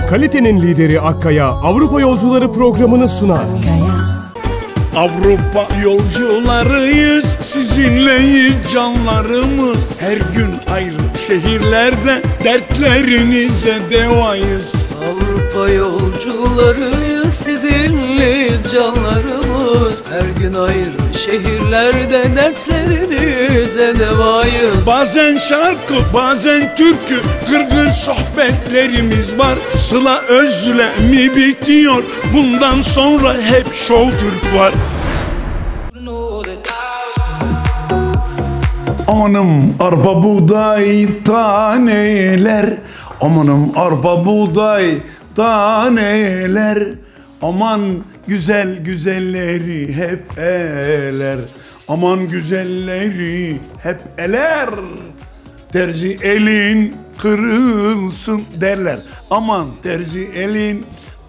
Kalitenin lideri Akkaya Avrupa Yolcuları programını sunar. Avrupa yolcularıyız, sizinleyiz canlarımız. Her gün ayrı şehirlerde dertlerinize devayız. Avrupa yolcularıyız, sizinleyiz canlarımız. Her gün ayrı şehirlerde dertlerinize devayız. Bazen şarkı, bazen türkü, gırgır sohbetlerimiz var. Sıla özlemi bitiyor, bundan sonra hep Show Türk var. Amanım arpa buğday taneler, amanım arpa buğday taneler, aman güzel güzelleri hep eler, aman güzelleri hep eler. Terzi elin kırılsın derler, aman terzi elin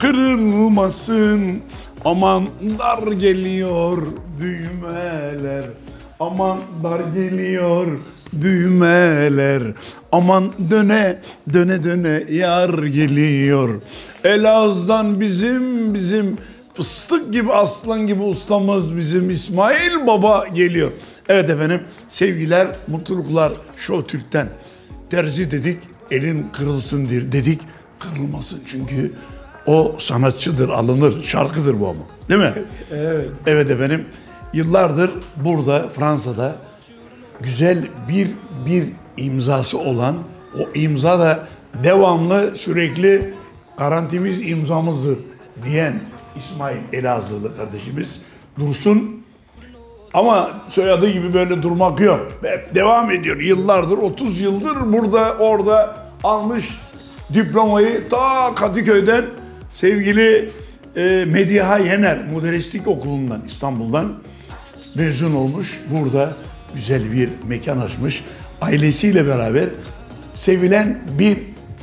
kırılmasın, aman dar geliyor düğmeler. Aman dar geliyor düğmeler, aman döne döne döne yar geliyor. Elazığ'dan bizim fıstık gibi aslan gibi ustamız bizim İsmail Baba geliyor. Evet efendim, sevgiler, mutluluklar Show Türk'ten. Terzi dedik, elin kırılsın dedik, kırılmasın çünkü o sanatçıdır, alınır, şarkıdır bu ama, değil mi? Evet. Evet efendim. Yıllardır burada Fransa'da güzel bir imzası olan, o imza da devamlı sürekli garantimiz imzamızdır diyen İsmail Elazığlı kardeşimiz Dursun. Ama soyadı gibi böyle durmak yok. Hep devam ediyor. Yıllardır, 30 yıldır burada orada almış diplomayı ta Kadıköy'den sevgili Mediha Yener Modelistlik Okulu'ndan, İstanbul'dan mezun olmuş. Burada güzel bir mekan açmış. Ailesiyle beraber sevilen bir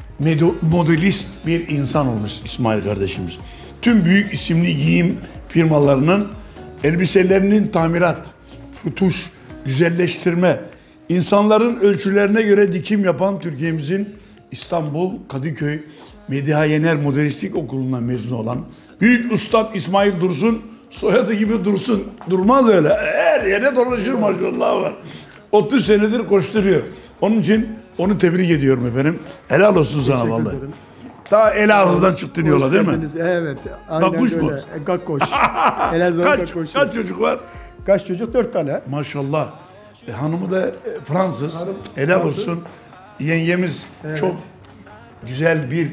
modelist bir insan olmuş İsmail kardeşimiz. Tüm büyük isimli giyim firmalarının elbiselerinin tamirat, futuş, güzelleştirme, insanların ölçülerine göre dikim yapan Türkiye'mizin İstanbul, Kadıköy, Mediha Yener Modelistlik Okulu'ndan mezun olan büyük ustad İsmail Dursun, soyadı gibi Dursun, durmaz öyle. Her yere dolaşır maşallah var. 30 senedir koşturuyor. Onun için onu tebrik ediyorum efendim. Helal olsun sana vallahi. Ta Elazığ'dan çıktın yola değil mi? Evet. Aynen Gakkoş mu? öyle. Gakkoş. Elazığ'dan Gakkoş. Kaç çocuk var? Kaç çocuk? 4 tane. Maşallah. Hanımı da Fransız. Hanım Helal Fransız. olsun. Yengemiz çok güzel bir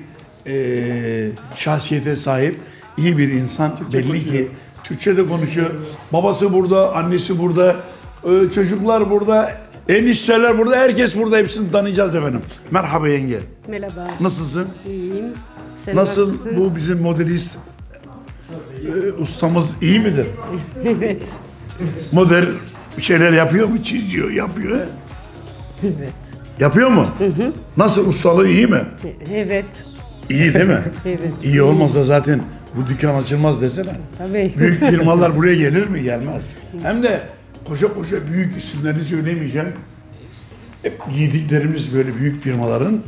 şahsiyete sahip. İyi bir insan. Belli konuşuyor. ki Türkçe de konuşuyor. Babası burada, annesi burada, çocuklar burada, enişteler burada, herkes burada. Hepsini tanıyacağız efendim. Merhaba yenge. Merhaba. Nasılsın? İyiyim. Sen Nasıl nasılsın? bu bizim modelist ustamız iyi midir? Evet. Model bir şeyler yapıyor mu? Çiziyor, yapıyor. Evet. Yapıyor mu? Hı. Nasıl, ustalığı iyi mi? Evet. İyi değil mi? Evet. İyi olmazsa zaten bu dükkan açılmaz desene. Tabii. Büyük firmalar buraya gelir mi? Gelmez. Hem de koca koca büyük isimlerini söylemeyeceğim. Hep giydiklerimiz böyle büyük firmaların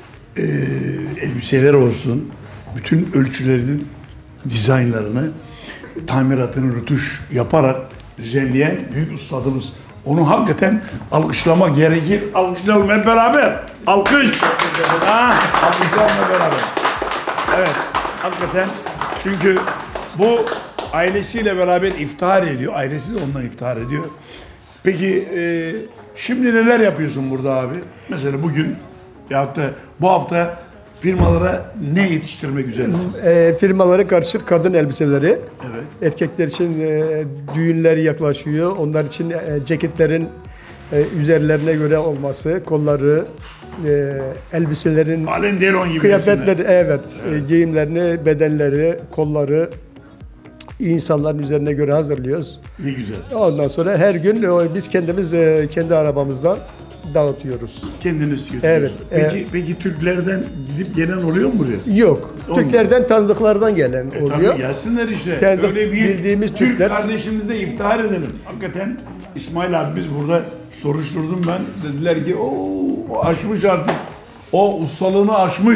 elbiseler olsun, bütün ölçülerinin dizaynlarını, tamiratını rötuş yaparak düzenleyen büyük ustadımız. Onu hakikaten alkışlamak gerekir. Alkışlayalım hep beraber. Alkış. Alkışlayalım hep beraber. Evet, hakikaten çünkü bu ailesiyle beraber iftihar ediyor. Ailesi de ondan iftihar ediyor. Peki şimdi neler yapıyorsun burada abi? Mesela bugün ya da bu hafta firmalara ne yetiştirmek üzeresin? Firmalara karşı kadın elbiseleri. Evet. Erkekler için düğünler yaklaşıyor. Onlar için ceketlerin üzerlerine göre olması, kolları, elbiselerin, Alain Delon gibi. kıyafetleri, evet, giyimlerini, bedenleri, kolları insanların üzerine göre hazırlıyoruz. Ne güzel. Ondan sonra her gün biz kendimiz kendi arabamızdan dağıtıyoruz. Kendiniz götürüyorsunuz. Evet, Peki Türklerden gidip gelen oluyor mu buraya? Yok. Olmuyor. Türklerden tanıdıklardan gelen oluyor. Tabii gelsinler işte. Kendi Öyle bir bildiğimiz Türk Türkler. kardeşimizi de iftihar edelim. Hakikaten İsmail abimiz burada soruşturdum ben. Dediler ki o aşmış artık. O ustalığını aşmış.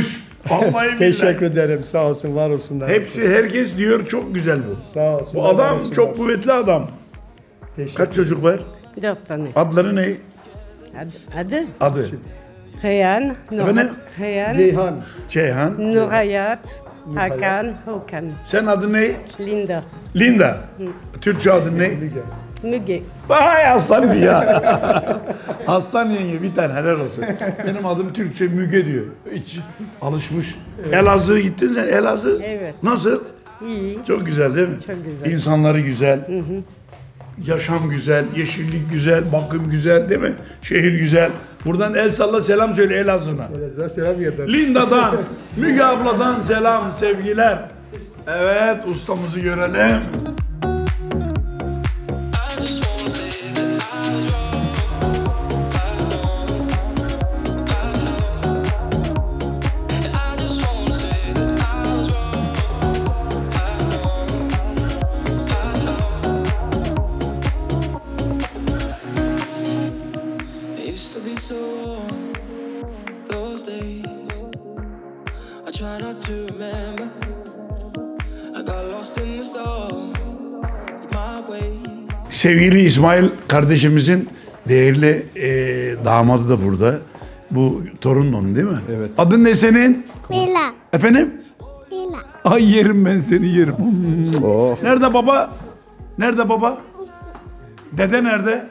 Vallahi billahi. Teşekkür ederim. Sağ olsun, var olsunlar. Herkes diyor çok güzel bu. Sağ olsun. Bu adam çok kuvvetli adam. Kaç çocuk var? 4 tane. Adları ne? Adı? Adı. Reyhan, Efendim? Reyhan, Ceyhan. Ceyhan. Nurayat, Hakan, Hokan, Sen adın ne? Linda, Linda. Türkçe adın ne? Müge. Vay aslan ya. Aslan yenge bir tane helal olsun. Benim adım Türkçe Müge diyor. Hiç alışmış. Elazığ'a gittin sen Elazığ. Evet. Nasıl? İyi. Çok güzel değil mi? Çok güzel. İnsanları güzel. Yaşam güzel, yeşillik güzel, bakım güzel değil mi? Şehir güzel. Buradan el salla selam söyle Elazığ'a. Elazığ'a selam gönder. Linda'dan, Müge abladan selam, sevgiler. Evet, ustamızı görelim. It used to be so warm, those days. I try not to remember. I got lost in the storm of my way. Sevgili İsmail kardeşimizin değerli damadı da burada. Bu torunun onun değil mi? Evet. Adın ne senin? Mila. Efendim? Mila. Ay yerim ben seni yerim. Oh. Nerede baba? Nerede baba? Dede nerede?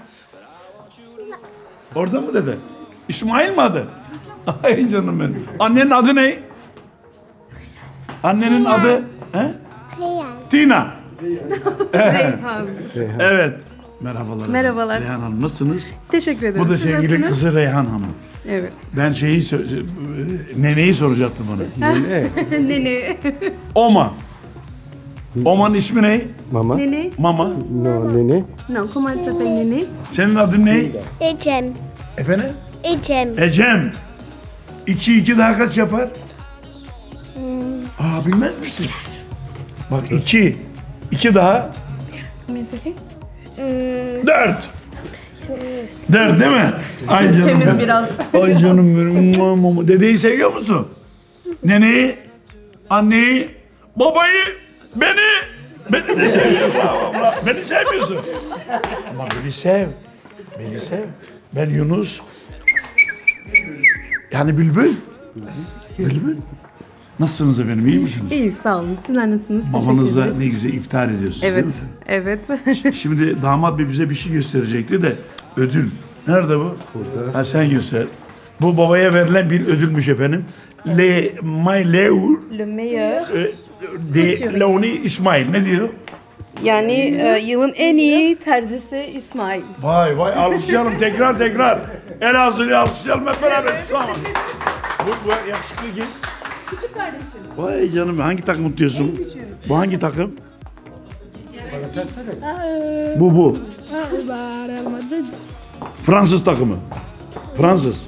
Orada mı dede? İsmail mi adı? Ay canım benim. Annenin adı ne? Annenin adı? He? Reyhan. Tina. Reyhan. Evet. Merhabalar. Merhabalar. Reyhan Hanım nasılsınız? Teşekkür ederim. Bu da Siz sevgili nasılsınız? kızı Reyhan Hanım. Evet. Ben neneyi soracaktım ona. Nene. Oma. Oma'nın ismi ne? Mama. Nene. Mama. No, nene. Non, comment elle s'appelle Nene? Senin adın ne? Ecem. Efendim? Ecem. Ecem. 2 daha kaç yapar? Aa bilmez misin? Bak 2. 2 daha. Combien ça fait? 4. 4 değil mi? Ay canım Bütçemiz benim. biraz. Ay canım benim. Mua, mua, mua. Dedeyi seviyor musun? Neneyi, anneyi, babayı, beni de seviyorsun. Beni sevmiyorsun. Ama beni sev. Beni sev. Ben Yunus. Yani Bülbül. Bülbül. Nasılsınız efendim? İyi misiniz? İyi, sağ olun. Sizler nasılsınız? Babanızla Teşekkür ne ederiz. güzel iftar ediyorsunuz değil Evet, mi? evet. Şimdi damat bey bize bir şey gösterecekti de ödül. Nerede bu? Burada. Ha sen göster. Bu babaya verilen bir ödülmüş efendim. Le Maileur Le meilleur. de Leoni İsmail. Ne diyor? Yani yılın en iyi terzisi İsmail. Vay vay alkışlayalım tekrar. Elazığ'ı alkışlayalım hep beraber. Tamam. Bu yakışıklı kim? Küçük kardeşim. Vay canım hangi takım tutuyorsun? Bu hangi takım? Bu. Real Madrid. Fransız takımı. Fransız.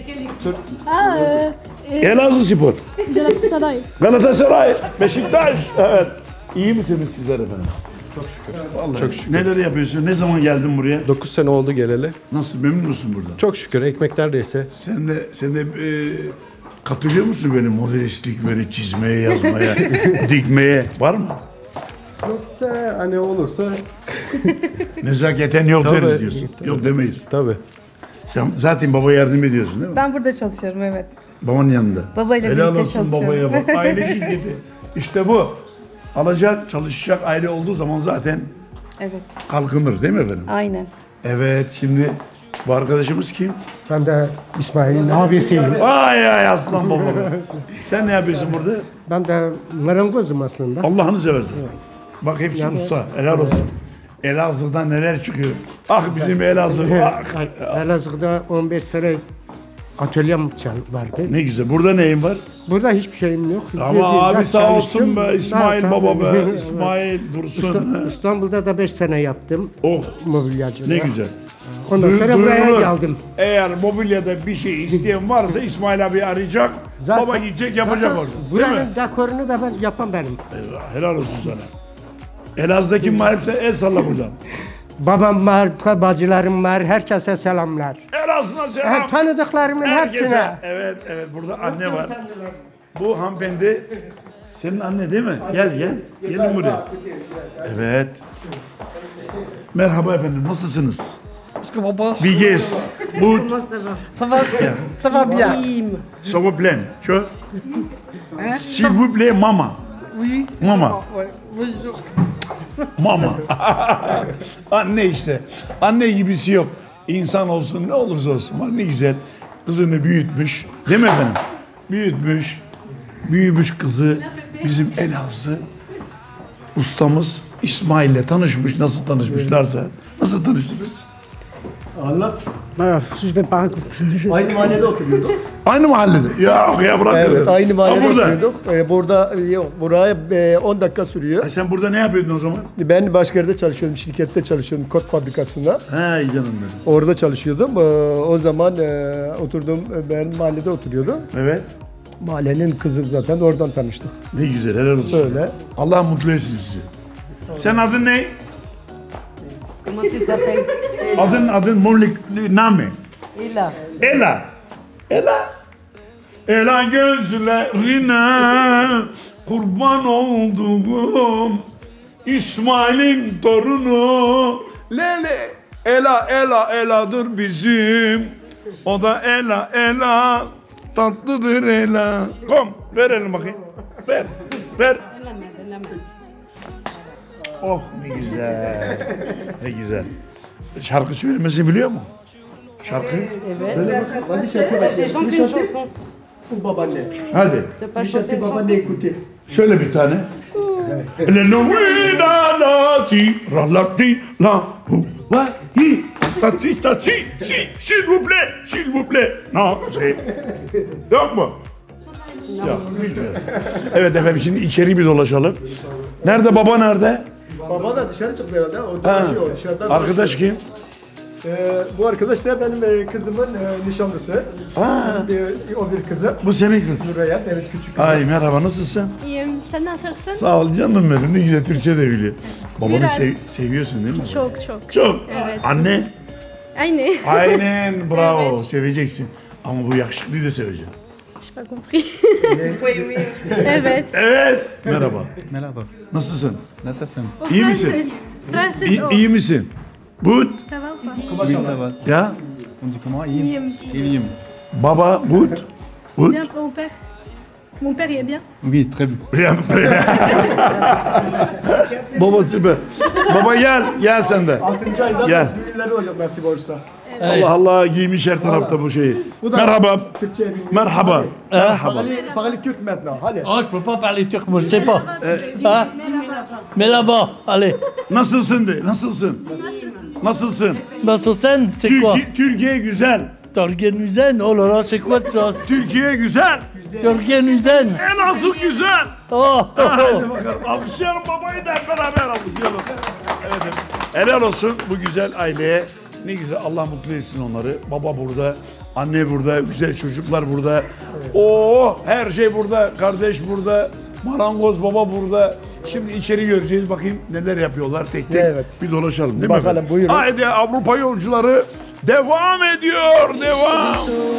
Elazığ Spor. Galatasaray. Galatasaray, Beşiktaş. Evet. İyi misiniz sizler efendim? Çok şükür. Vallahi. Çok şükür. Neler yapıyorsun? Ne zaman geldin buraya? 9 sene oldu geleli. Nasıl memnun musun burada? Çok şükür ekmek neredeyse. Sen de katılıyor musun böyle modelistlik böyle çizmeye, yazmaya, dikmeye var mı? Yok da hani olursa Nezaketen yok Tabii. deriz diyorsun. Yok demeyiz. tabii. Sen zaten baba yardım ediyorsun değil mi? Ben burada çalışıyorum, evet. Babanın yanında. Babayla Helal birlikte olsun çalışıyorum. babaya bak. Aile şirketi. İşte bu. Alacak, çalışacak aile olduğu zaman zaten Evet, kalkınır değil mi efendim? aynen. Evet şimdi bu arkadaşımız kim? Ben de İsmail'in abisiyim. Ay ay aslan babam. Sen ne yapıyorsun burada? Ben de marangozum aslında. Allah'ını seversen. Bak hepsi usta. Helal olsun. Elazığ'dan neler çıkıyor. Ah bizim Elazığ. Ah. Elazığ'da 15 sene atölyem vardı. Ne güzel. Burada neyin var? Burada hiçbir şeyim yok. Ama Biraz abi sağ olsun çalıştım. be. İsmail baba be. Evet. İsmail Dursun. İstanbul'da da 5 sene yaptım. Oh Mobilyacılık. ne güzel. Ondan sonra buraya Duyurulur. geldim. Eğer mobilyada bir şey isteyen varsa İsmail abi arayacak. Baba gidecek yapacak zaten orada. Değil mi? Buranın dekorunu da ben yapan benim. Eyvah, helal olsun sana. Elazığ'daki var hepsi el salla buradan. Babam var, bacılarım var, herkese selamlar. Elazığ'a selam. Tanıdıklarımın Herkese. hepsine. Evet burada anne var. Bu hanımefendi senin anne değil mi? Gel gel. Gelin buraya. Evet. Merhaba efendim. Nasılsınız? Wie geht's? Gut. Ça va bien. Ça va bien. Que? S'il vous plaît, mama. Oui. Mama. Bonjour. Mama. Anne işte. Anne gibisi yok. İnsan olsun ne olursa olsun. Bak ne güzel. Kızını büyütmüş. Değil mi efendim? Büyütmüş. Büyümüş kızı. Bizim Elazığ ustamız İsmail'le tanışmış. Nasıl tanışmışlarsa. Nasıl tanıştınız? Anlat. Je vais pas. Aynı mahallede oturuyorduk. Aynı mahallede. Ya bırak. Evet, aynı mahallede burada. oturuyorduk. Burada yok, buraya 10 dakika sürüyor. Sen burada ne yapıyordun o zaman? Ben başka yerde çalışıyordum, şirkette çalışıyordum, kot fabrikasında. He canım benim. Orada çalışıyordum. O zaman oturdum, ben mahallede oturuyordum. Evet. Mahallenin kızı zaten oradan tanıştık. Ne güzel, helal olsun. Öyle. Allah mutlu etsin sizi. Sen adın ne? Comment tu t'appelles? Adın Molik Name. Ela. Ela. Ela. Ela gözlerine kurban olduğum İsmail'in torunu Lele. Ela'dır bizim. O da Ela tatlıdır Ela. Kom verelim bakayım. Ver. Oh ne güzel. Ne güzel. Şarkı söylemesi biliyor mu? Şarkı? Söyle bak. Vas-y, chante, vas-y. C'est chanter une chanson. Bu babaanne. Hadi. T'as pas chanté Chante une babaanne chanson? écoutez. Söyle bir tane. Le nuina la ti ralati la hu wa hi tati s'il vous plaît. Non, yok mu? Yok, bilmiyoruz. Evet efendim şimdi içeri bir dolaşalım. Nerede baba nerede? Baba da dışarı çıktı herhalde. O dolaşıyor dışarıdan. Arkadaş kim? Bu arkadaş da benim kızımın nişanlısı. O bir kızı. Bu senin kız. Nuraya, evet küçük kızı. Ay merhaba nasılsın? İyiyim. Sen nasılsın? Sağ ol canım benim. Ne güzel Türkçe de biliyor. Babanı Biraz. seviyorsun değil mi? Çok çok. Çok. Evet. Anne? Aynı. Aynen bravo. Evet. Seveceksin. Ama bu yakışıklıyı da seveceğim. J'ai pas compris. Oui, oui. Evet. Evet. Merhaba. Merhaba. Nasılsın? Nasılsın? İyi misin? Francis. İyi misin? Good. Ça va ou pas? Oui, ça va. Ya? On dit comment? İyiyim. İyiyim. İyiyim. Baba good. Good. Bien, mon père. Mon père, il est bien. Oui, très bien. Baba süper. Baba gel sen de. 6. ayda Gel. düğünleri olacak nasip olursa. Allah Allah giymiş her tarafta bu şeyi. Merhaba. Türkçe bilmiyor. Merhaba. Merhaba. Parlez Türk maintenant. Allez. Oh, je peux pas parler turc, moi je sais pas. Hein? Mais là-bas, allez. Nasılsın de? Nasılsın? Nasılsın? Nasılsın, c'est quoi? Türkiye güzel. Torgenuzen, oh là là, c'est quoi ça? Türkiye güzel. Torgenuzen. Elazığ güzel. Oh, Hadi bakalım. Alkışlayalım babayı da hep beraber alkışlayalım. Evet, evet. Helal olsun bu güzel aileye. Ne güzel Allah mutlu etsin onları. Baba burada, anne burada, güzel çocuklar burada. Oo, her şey burada. Kardeş burada. Marangoz baba burada. Şimdi içeri göreceğiz bakayım neler yapıyorlar tek tek. Evet. Bir dolaşalım değil mi? Bakalım, efendim? buyurun. Haydi Avrupa yolcuları devam ediyor. Devam.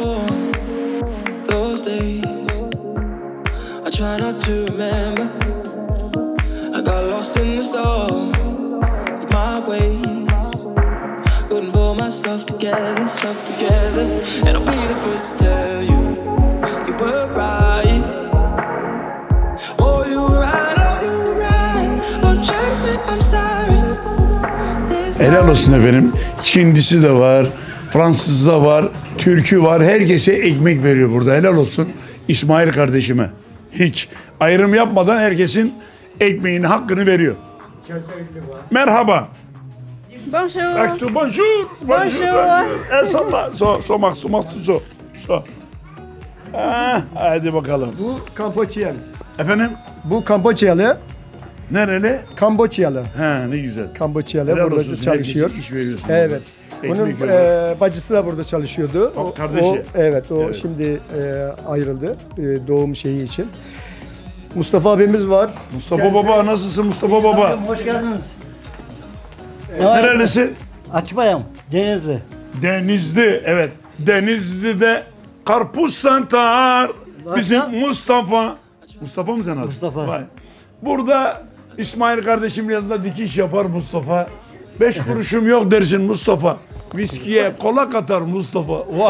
Those days, I try not to remember. I got lost in the storm of my ways. Couldn't pull myself together, and I'll be the first to tell you, you were right. Oh, you were right, I'm trying to say I'm sorry. Helal olsun efendim. Çinlisi de var, Fransızı da var, Türk'ü var. Herkese ekmek veriyor burada. Helal olsun İsmail kardeşime. Hiç ayrım yapmadan herkesin ekmeğinin hakkını veriyor. Merhaba. Bonjour. Bonjour. Bonjour. El salla. So. Hadi bakalım. Bu Kamboçyalı. Efendim? Bu Kamboçyalı. Nereli? Kamboçyalı. Ha ne güzel. Kamboçyalı Helal burada olsun, çalışıyor. herkese iş veriyorsun. Evet. Ekmek Bunun veriyor. bacısı da burada çalışıyordu. O kardeşi. Evet, Evet. şimdi ayrıldı doğum şeyi için. Mustafa abimiz var. Mustafa Baba nasılsın Mustafa Baba? Hoş geldiniz. Nerelisin? Açmayam. Denizli. Denizli, evet. Denizli'de karpuz satar, Bizim Mustafa. Mustafa mı sen adı? Mustafa. Vay. Burada İsmail kardeşim yanında dikiş yapar Mustafa. 5 kuruşum yok dersin Mustafa. Viskiye kola katar Mustafa.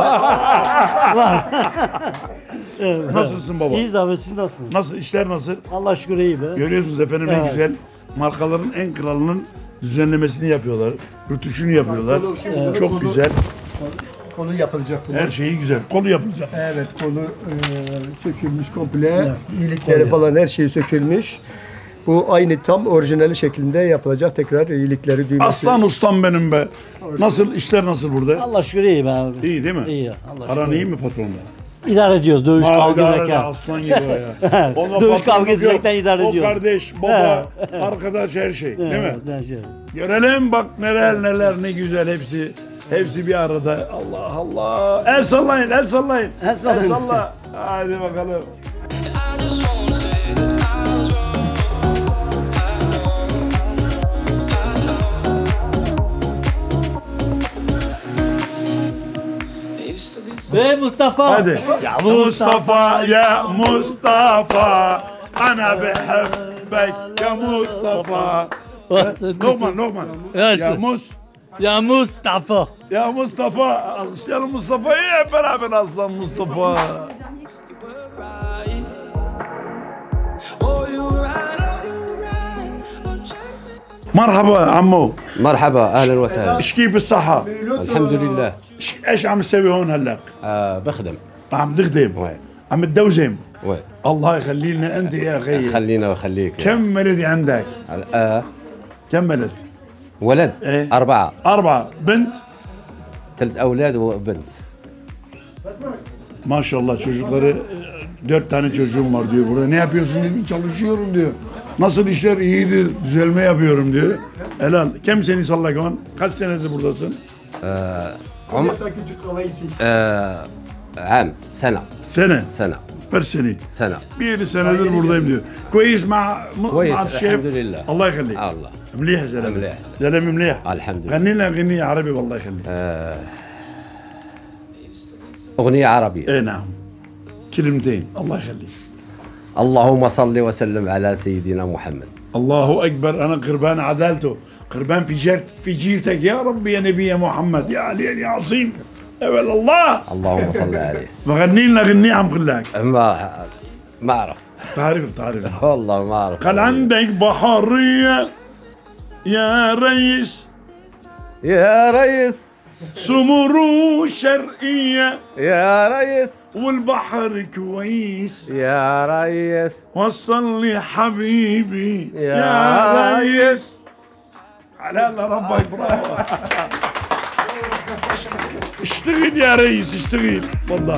Nasılsın baba? İyiyiz abi, siz nasılsınız? Nasıl, işler nasıl? Allah şükür iyi be. Görüyorsunuz efendim, en Evet. güzel markaların en kralının düzenlemesini yapıyorlar. Rütuşunu yapıyorlar. Evet. Çok güzel. Kolu yapılacak bu. Her şeyi güzel. Kolu yapılacak. Evet, kolu sökülmüş komple. İyilikleri falan her şey sökülmüş. Bu aynı tam orijinali şeklinde yapılacak. Tekrar iyilikleri, düğmesi. Aslan ustam benim be. Nasıl, işler nasıl burada? Allah şükür iyi be abi. İyi değil mi? İyi. Allah Aran şükür. iyi mi patronla? İdare ediyoruz, dövüş kavga idare ederken. aslan gibi o ya. Onunla Dövüş patronluk kavga yok. etmekten idare O ediyoruz. kardeş, baba, arkadaş, her şey. Değil mi? Evet, her şey. Görelim bak neler neler, ne güzel hepsi. Hepsi bir arada. Allah Allah. El sallayın, el sallayın. El sallayın. El salla. Hadi bakalım. Ve Mustafa. Hadi. Ya Mustafa, ya Mustafa. Ana behibbek ya Mustafa. Lokman, Lokman. Evet. Ya Ya Mustafa. Ya Mustafa. Alkışlayalım Mustafa'yı hep beraber, aslan Mustafa. مرحبا عمو. مرحبا اهلا وسهلا. ايش كيف الصحة؟ الحمد لله. ايش عم تسوي هون هلا؟ بخدم. عم تخدم. عم تدوزم. وين؟ الله يخلي لنا انت يا اخي. خلينا وخليك. كم ولد عندك؟ كم ولد؟ ولد؟ ايه؟ 4. 4. بنت؟ 3 اولاد وبنت. Maşallah çocukları, 4 tane çocuğum var diyor burada. Ne yapıyorsun dedim, çalışıyorum diyor. Nasıl işler, iyidir, düzelme yapıyorum diyor. Helal. Kim seni sallakan? Kaç senedir buradasın? عام سنة. Sene. سنة. 1 sene. سنة. Bir senedir buradayım diyor. كويس مع كويس الشيف. الحمد لله. الله يخليك. الله. مليح زلمه. مليح. زلمه مليح. الحمد لله. غني لنا غنية عربي والله يخليك. أغنية عربية. اي نعم. كلمتين الله يخليك. اللهم صل وسلم على سيدنا محمد. الله اكبر. انا قربان عدالته، قربان في جيرتك يا رب يا نبي يا محمد يا علي يا عظيم. اول الله. اللهم صل عليه. وغني لنا غنية عم قل لك. ما اعرف. تعرف والله ما اعرف. قال عندك بحرية يا ريس. يا ريس. سمرو شرقية يا ريس. والبحر كويس يا ريس. وصل لي حبيبي يا ريس. على الله ربك برافو. اشتغل يا ريس اشتغل والله.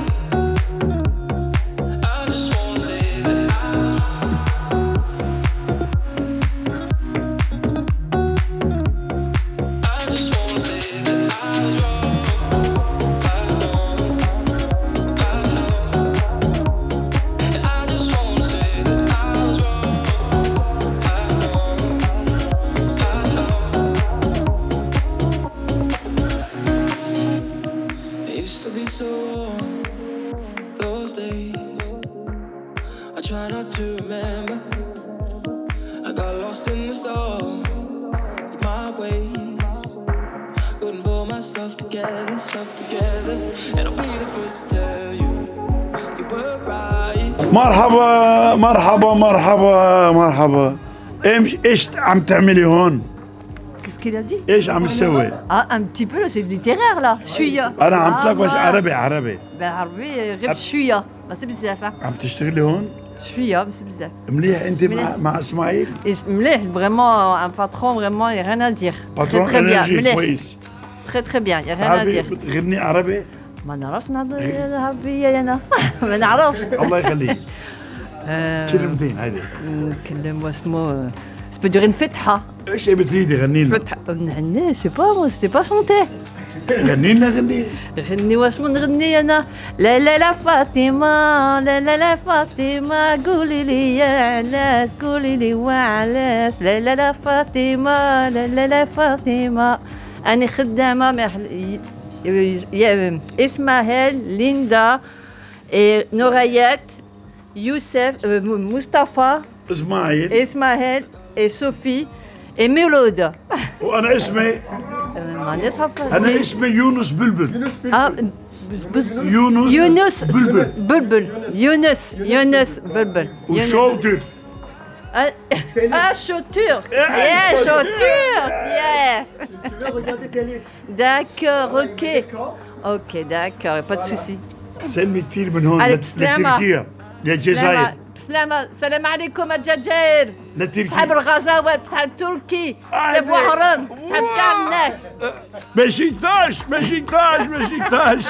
مرحبا مرحبا مرحبا مرحبا. ايش عم تعملي هون؟ Qu'est-ce qu'il a dit? ايش عم تسوي؟ Ah, un petit peu là, c'est littéraire là. شوية. انا عم تلقى عربي. بالعربي غير شوية بس بزاف. عم تشتغلي هون؟ شوية بس بزاف. مليح انت مع اسماعيل؟ مليح vraiment un patron vraiment il n'y a rien à dire. Patron très bien. énergie كويس. Très bien, il n'y a rien à dire. تغني عربي؟ ما نعرفش نهضر العربية أنا. ما نعرفش. الله يخليك. كلمتين هذه. نكلم واسمه ça peut durer une فتحة. ايش بتريدي غني لنا؟ فتحة نغني سي با مو سي با شونتي. غني لنا غني. غني واسمو نغني أنا. لا لا لا فاطمة لا لا لا فاطمة قولي لي يا علاش قولي لي وعلاش لا لا لا فاطمة لا لا لا فاطمة أنا خدامة اسمها ليندا et Norayet, Youssef, Mustafa, إسماعيل et Sophie, et Mélode. وأنا اسمي أنا اسمي يونس بلبل Yunus Bülbül. Yunus Bülbül. وشوتر chauture. Yeah, chauture. Yes. D'accord, ok. Ok, d'accord, pas de souci. سلمي كثير من هون عليك سلامة. لتركيا للجزائر سلامة سلام عليكم الجزائر. لتركيا بتحب الغزاوة بتحب تركي بتحب وحران بتحب كاع الناس. بشكتاش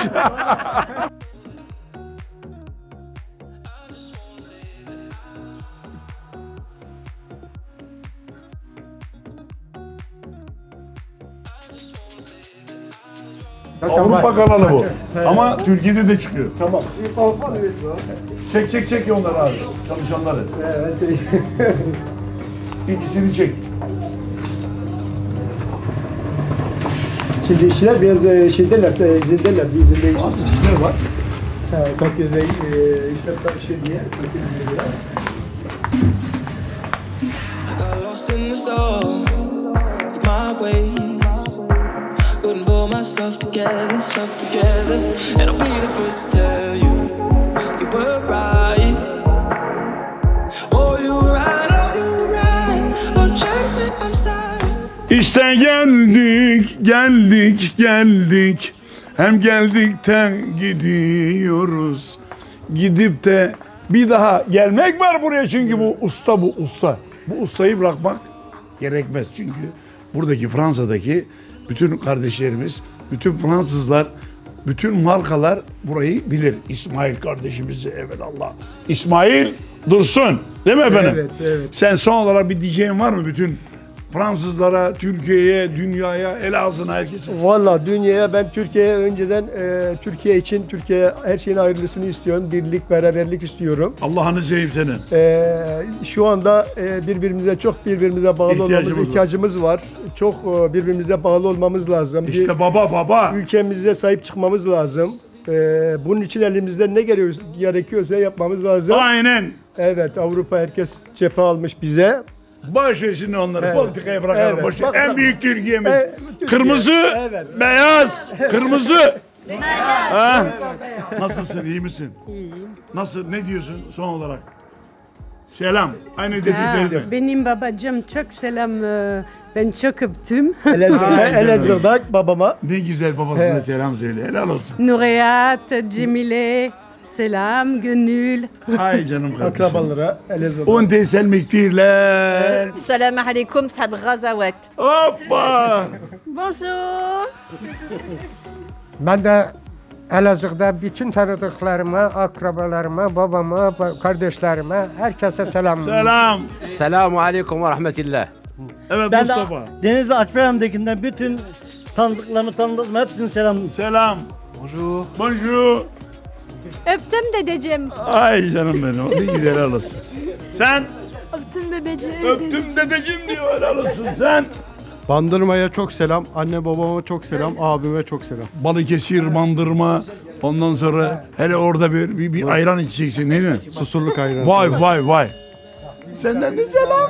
Avrupa kanalı bu. Ama Türkiye'de de çıkıyor. Tamam. Çek onları abi. Çalışanları. Evet. İkisini çek. Şimdi işçiler biraz şeydeler, bizim işçiler var. Tokyo işler şey diye, biraz. I got lost in the storm with my ways. Couldn't pull myself together, and I'll be the first to tell you, you were right. Oh, you were right. Oh, Jackson, I'm sorry. İşte geldik. Hem geldik de gidiyoruz. Gidip de bir daha gelmek var buraya çünkü bu usta. Bu ustayı bırakmak gerekmez çünkü buradaki Fransa'daki bütün kardeşlerimiz, bütün Fransızlar, bütün markalar burayı bilir. İsmail kardeşimizi evelallah. İsmail Dursun değil mi efendim? Evet. Sen son olarak bir diyeceğin var mı bütün Fransızlara, Türkiye'ye, dünyaya, Elazığ'a, herkese? Valla dünyaya ben Türkiye'ye önceden Türkiye için her şeyin hayırlısını istiyorum. Birlik, beraberlik istiyorum. Allah'ını seveyim senin. Şu anda birbirimize bağlı ihtiyacımız var. Çok birbirimize bağlı olmamız lazım. İşte baba. Ülkemize sahip çıkmamız lazım. Bunun için elimizden ne gerekiyorsa yapmamız lazım. Aynen. Evet, Avrupa herkes cephe almış bize. Boş ver şimdi onları, Evet. politikaya bırakalım. Evet. Boş ver. Bak- En büyük Türkiye'miz. Türkiye. Kırmızı, Evet. beyaz, kırmızı. Ha? Nasılsın, iyi misin? İyiyim. Nasıl, ne diyorsun son olarak? Selam. Aynı dedikleri. Benim babacığım çok selam. Ben çok öptüm. Elazığ'da babama. Ne güzel babasına Evet. selam söyle. Helal olsun. Nureyat, Cemile, selam, Gönül. Ay canım kardeşim. Akrabalara Elazığ'da. Und selmiktirler. السلام عليكم صحاب الغزوات. Hoppa. Bonjour. Ben de Elazığ'da bütün tanıdıklarıma, akrabalarıma, babama, kardeşlerime, herkese selam. Selam. Selamun aleyküm ve rahmetillah. Evet Ben de Mustafa. Denizli Açbayram'dakinden bütün tanıdıklarımı hepsine selam. Selam. Bonjour. Öptüm dedeciğim. Ay canım benim. Ne güzel helal olsun. Sen? Öptüm bebeciğim. Öptüm dedeciğim diyor, helal olsun. Sen? Bandırma'ya çok selam, anne babama çok selam, abime çok selam. Balıkesir, Bandırma, ondan sonra hele orada bir ayran içeceksin değil mi? Susurluk ayranı. Vay. Senden de selam.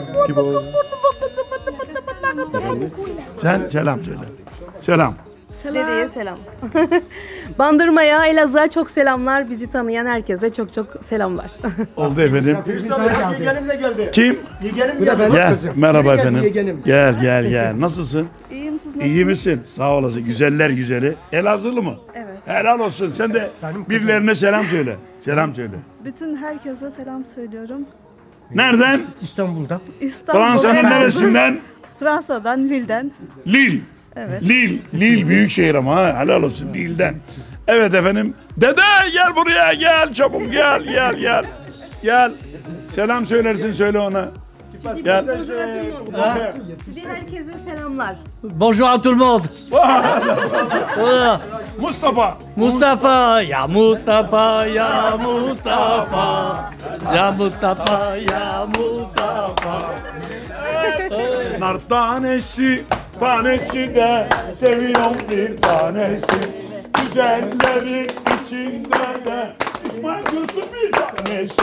Sen selam söyle. Selam. Dedeye selam. Bandırma'ya, Elazığ'a çok selamlar. Bizi tanıyan herkese çok selamlar. Oldu efendim. Yeğenim de geldi. Kim? Yeğenim geldi. Gel. Merhaba Yeğenim. efendim. Gel. Nasılsın? İyiyim, siz İyi misin? Sağ olasın. Güzeller güzeli. Elazığlı mı? Evet. Helal olsun. Sen de birilerine selam söyle. Selam söyle. Bütün herkese selam söylüyorum. Nereden? İstanbul'da. İstanbul, Fransa'nın Elazığ. neresinden? Fransa'dan, Lille'den. Lille. Evet. Lille büyük şehir ama ha. Helal olsun Lille'den. Evet efendim. Dede gel buraya gel çabuk gel. Selam söylersin söyle ona. Gel. Bir herkese selamlar. Bonjour à tout le monde. Voilà. Mustafa. Mustafa, ya Mustafa, ya Mustafa. Ya Mustafa, ya Mustafa. Nar tanesi de seviyorum bir tanesi. Güzellerin içinde de İsmail Dursun bir tanesi.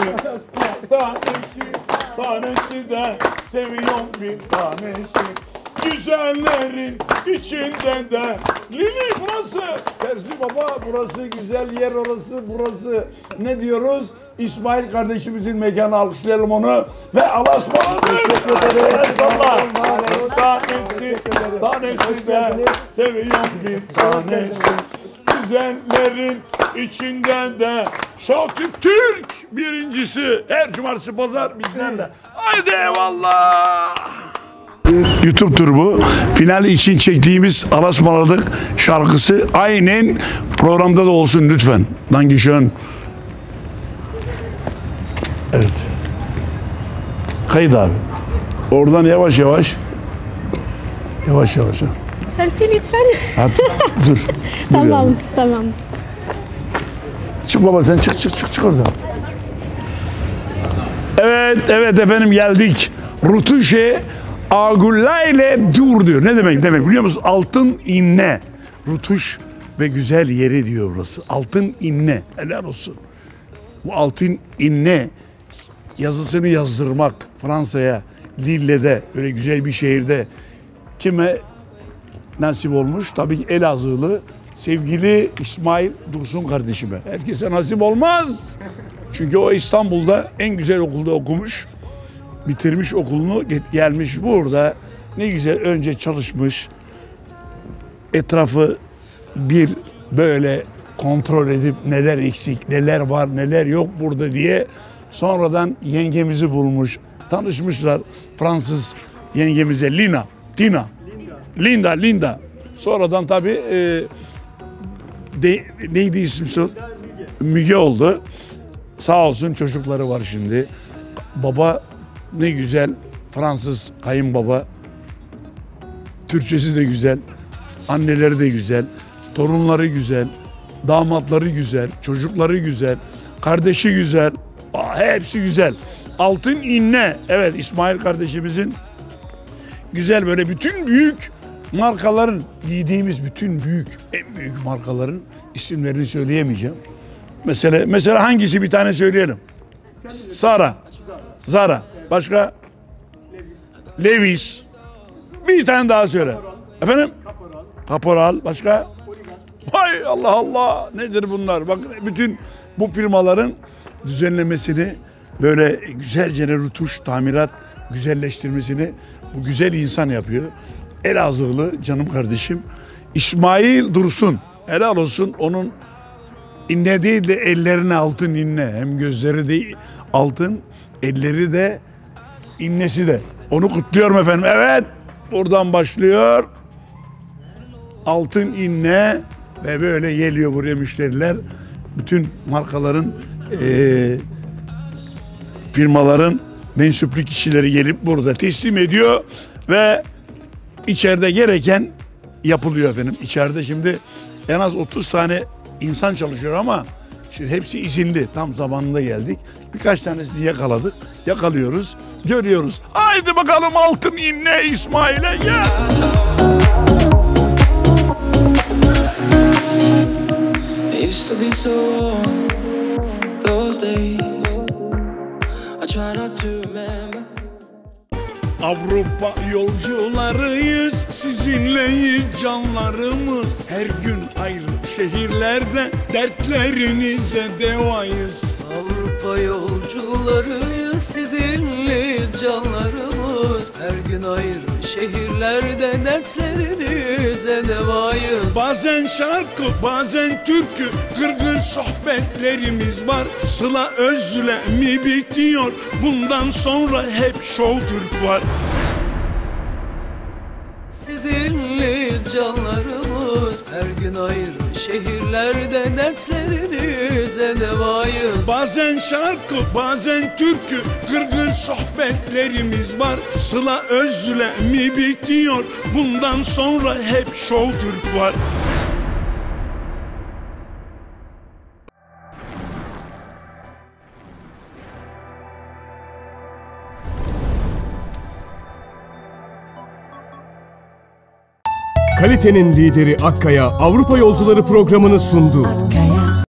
Tanesi de seviyorum bir tanesi. Güzellerin içinde de. Lili burası. Terzi baba burası güzel yer orası burası. Ne diyoruz? İsmail kardeşimizin mekanı alkışlayalım onu. Ve Allah'a ısmarladık. Teşekkür ederim. Tanesi de seviyorum bir tanesi. Güzellerin içinden de Şakir Türk birincisi. Her cumartesi pazar bizlerle. Haydi eyvallah. YouTube turu bu. Finali için çektiğimiz Alasmaladık şarkısı aynen programda da olsun lütfen. Dankeschön. Evet. Kayıt abi. Oradan yavaş yavaş. Yavaş yavaş. Selfie lütfen. Hadi, dur. Tamam, tamam. Çık baba sen çık oradan. Evet efendim geldik. Rutuşe Agulla ile dur diyor. Ne demek biliyor musun? Altın inne. Rutuş ve güzel yeri diyor burası. Altın inne. Helal olsun. Bu altın inne yazısını yazdırmak Fransa'ya, Lille'de öyle güzel bir şehirde kime nasip olmuş? Tabii ki Elazığlı sevgili İsmail Dursun kardeşime. Herkese nasip olmaz. Çünkü o İstanbul'da en güzel okulda okumuş. Bitirmiş okulunu gelmiş burada. Ne güzel önce çalışmış. Etrafı bir böyle kontrol edip neler eksik, neler var, neler yok burada diye sonradan yengemizi bulmuş. Tanışmışlar Fransız yengemize Linda. Sonradan tabii neydi ismi? Müge oldu. Sağ olsun çocukları var şimdi. Baba ne güzel Fransız kayınbaba. Türkçesi de güzel. Anneleri de güzel. Torunları güzel. Damatları güzel. Çocukları güzel. Kardeşi güzel. Hepsi güzel. Altın inne. Evet İsmail kardeşimizin güzel böyle bütün büyük markaların giydiğimiz bütün en büyük markaların isimlerini söyleyemeyeceğim. Mesela hangisi bir tane söyleyelim? Zara. Başka? Levi's. Bir tane daha söyle. Efendim? Caporal. Başka? Hay Allah. Nedir bunlar? Bak bütün bu firmaların düzenlemesini böyle güzelce rutuş, tamirat, güzelleştirmesini bu güzel insan yapıyor. Elazığlı canım kardeşim İsmail Dursun. Helal olsun onun inne değil de ellerine altın inne. Hem gözleri de altın, elleri de innesi de. Onu kutluyorum efendim. Evet buradan başlıyor. Altın inne ve böyle geliyor buraya müşteriler. Bütün markaların firmaların mensuplu kişileri gelip burada teslim ediyor ve içeride gereken yapılıyor efendim. İçeride şimdi en az 30 tane insan çalışıyor ama şimdi hepsi izinli. Tam zamanında geldik. Birkaç tanesini yakaladık. Yakalıyoruz. Görüyoruz. Haydi bakalım altın inne İsmail'e gel. Used to be so warm those days. I try not to remember. Avrupa yolcularıyız, sizinleyiz canlarımız. Her gün ayrı şehirlerde dertlerinize devayız. Avrupa yolcularıyız, sizinleyiz canlarımız. Her gün ayrı şehirlerde dertlerinize devayız. Bazen şarkı, bazen türkü, gırgır sohbetlerimiz var. Sıla özlemi bitiyor, bundan sonra hep Show Türk var. Sizinleyiz canlarımız. Her gün ayrı şehirlerde dertlerinize devayız. Bazen şarkı, bazen türkü, gırgır sohbetlerimiz var. Sıla özlemi bitiyor, bundan sonra hep Show Türk var. Kalitenin lideri Akkaya Avrupa Yolcuları programını sundu.